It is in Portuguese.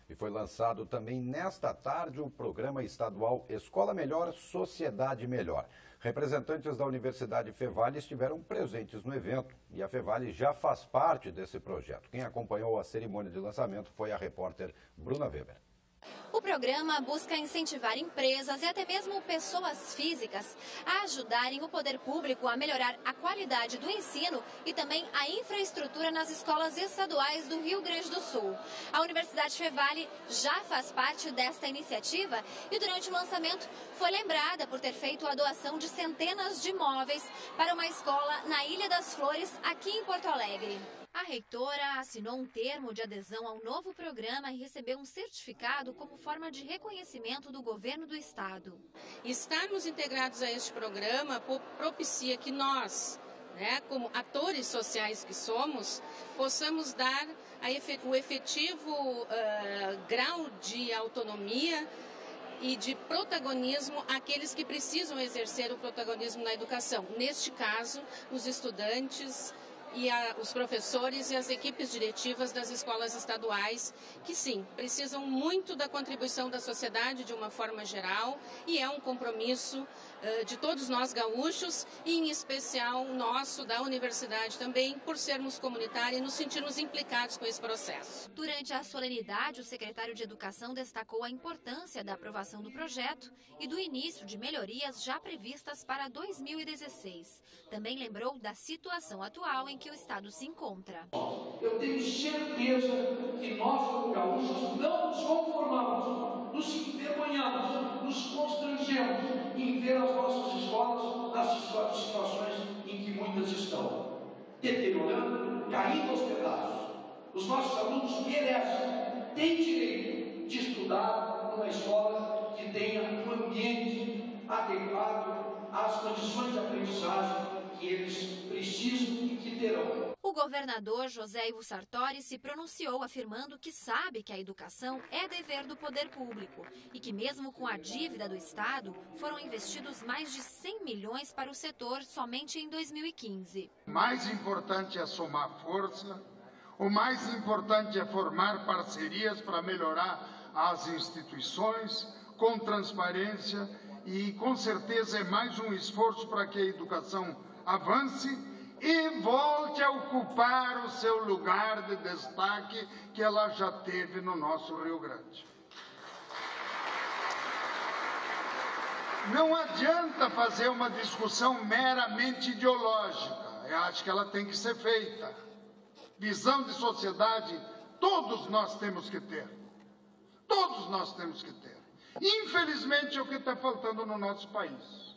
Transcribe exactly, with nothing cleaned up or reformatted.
E foi lançado também nesta tarde o programa estadual Escola Melhor, Sociedade Melhor. Representantes da Universidade Fevale estiveram presentes no evento e a Fevale já faz parte desse projeto. Quem acompanhou a cerimônia de lançamento foi a repórter Bruna Weber. O programa busca incentivar empresas e até mesmo pessoas físicas a ajudarem o poder público a melhorar a qualidade do ensino e também a infraestrutura nas escolas estaduais do Rio Grande do Sul. A Universidade Fevale já faz parte desta iniciativa e durante o lançamento foi lembrada por ter feito a doação de centenas de móveis para uma escola na Ilha das Flores, aqui em Porto Alegre. A reitora assinou um termo de adesão ao novo programa e recebeu um certificado como forma de reconhecimento do governo do estado. Estarmos integrados a este programa propicia que nós, né, como atores sociais que somos, possamos dar a o efetivo uh, grau de autonomia e de protagonismo àqueles que precisam exercer o protagonismo na educação. Neste caso, os estudantes e a, os professores e as equipes diretivas das escolas estaduais, que sim, precisam muito da contribuição da sociedade de uma forma geral, e é um compromisso uh, de todos nós gaúchos, e em especial nosso, da universidade também, por sermos comunitários e nos sentirmos implicados com esse processo. Durante a solenidade, o secretário de Educação destacou a importância da aprovação do projeto e do início de melhorias já previstas para dois mil e dezesseis. Também lembrou da situação atual em que o estado se encontra. Eu tenho certeza que nós, como gaúchos, não nos conformamos, nos envergonhamos, nos constrangemos em ver as nossas escolas nas situações em que muitas estão deteriorando, caindo aos pedaços. Os nossos alunos merecem, têm direito de estudar numa escola que tenha um ambiente adequado às condições de aprendizagem que eles precisam e que terão. O governador José Ivo Sartori se pronunciou afirmando que sabe que a educação é dever do poder público e que mesmo com a dívida do estado foram investidos mais de cem milhões para o setor somente em dois mil e quinze. O mais importante é somar força, o mais importante é formar parcerias para melhorar as instituições com transparência e com certeza é mais um esforço para que a educação avance e volte a ocupar o seu lugar de destaque que ela já teve no nosso Rio Grande. Não adianta fazer uma discussão meramente ideológica, eu acho que ela tem que ser feita. Visão de sociedade, todos nós temos que ter. Todos nós temos que ter. Infelizmente é o que está faltando no nosso país.